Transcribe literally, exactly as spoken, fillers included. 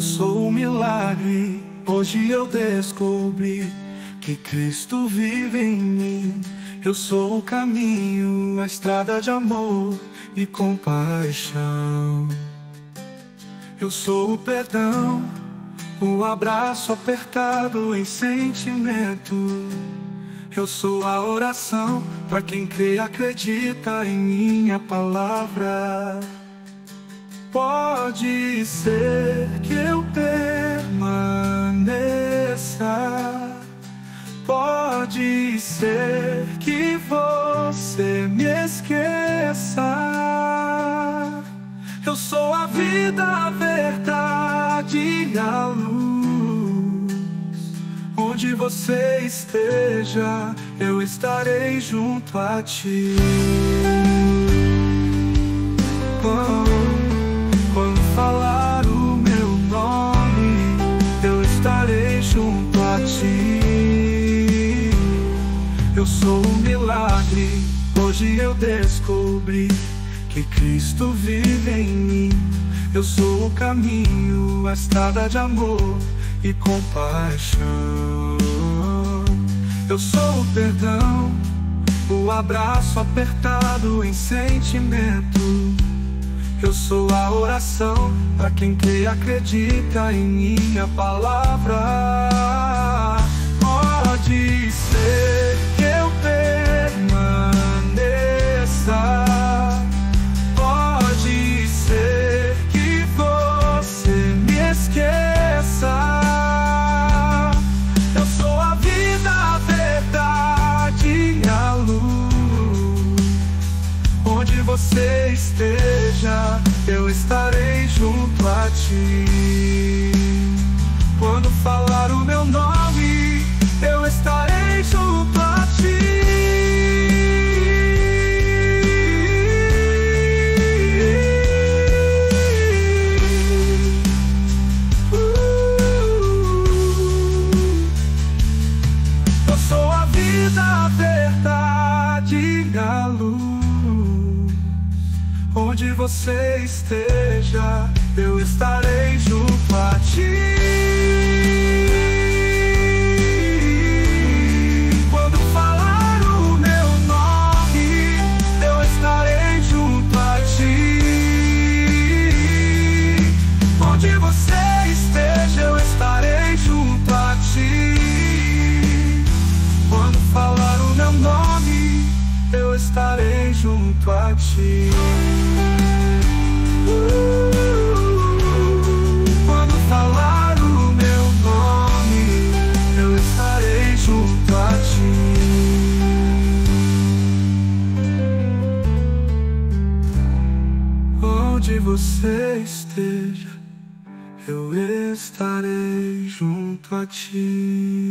sou um milagre. Hoje eu descobri que Cristo vive em mim. Eu sou o caminho, a estrada de amor e compaixão. Eu sou o perdão, o abraço apertado em sentimento. Eu sou a oração para quem crê e acredita em minha palavra. Pode ser que eu permaneça, pode ser que você me esqueça. Eu sou a vida, a verdade e a luz. Onde você esteja, eu estarei junto a ti. Oh. Quando falar o meu nome, eu estarei junto a ti. Eu sou um milagre, hoje eu descobri que Cristo vive em mim. Eu sou o caminho, a estrada de amor e compaixão. Eu sou o perdão, o abraço apertado em sentimento. Eu sou a oração para quem crê e acredita em minha palavra. Pode ser que eu permaneça, pode ser que você me esqueça. Eu sou a vida, a verdade e a luz. Onde você esteja, eu estarei junto a ti. Quando falar o meu nome, eu estarei junto a ti. Eu sou a vida, a verdade e a luz. Onde você esteja, eu estarei junto a ti. Quando falar o meu nome, eu estarei junto a ti. Onde você esteja, eu estarei junto a ti. Quando falar o meu nome, eu estarei junto a ti. Quando falar o meu nome, eu estarei junto a ti. Onde você esteja, eu estarei junto a ti.